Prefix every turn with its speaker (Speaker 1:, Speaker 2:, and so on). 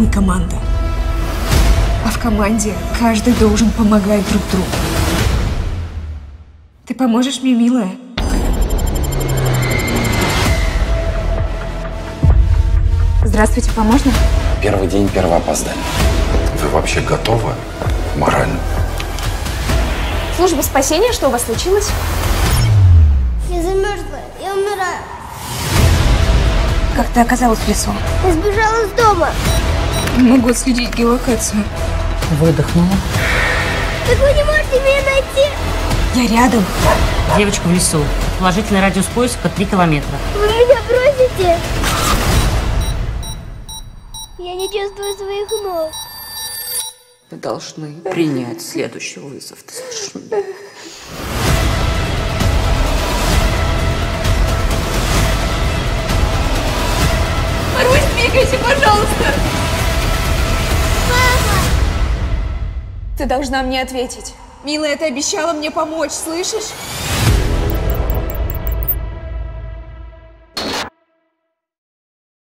Speaker 1: Мы команда. А в команде каждый должен помогать друг другу. Ты поможешь мне, милая? Здравствуйте, можно?
Speaker 2: Первый день, первое опоздание. Вы вообще готовы морально?
Speaker 1: Служба спасения, что у вас случилось?
Speaker 3: Я замерзла, я умираю.
Speaker 1: Как ты оказалась в лесу?
Speaker 3: Я сбежала из дома.
Speaker 1: Не могу отследить геолокацию.
Speaker 4: Выдохнула.
Speaker 3: Как вы не можете меня найти?
Speaker 1: Я рядом.
Speaker 4: Девочка в лесу. Положительный радиус поиска 3 километра.
Speaker 3: Вы меня бросите? Я не чувствую своих ног.
Speaker 4: Вы должны принять следующий вызов. Ты слышишь меня?
Speaker 1: Марусь, двигайся, пожалуйста!
Speaker 3: Мама!
Speaker 1: Ты должна мне ответить. Милая, ты обещала мне помочь, слышишь?